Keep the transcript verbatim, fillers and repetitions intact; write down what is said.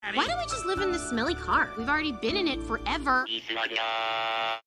Why don't we just live in this smelly car? We've already been in it forever.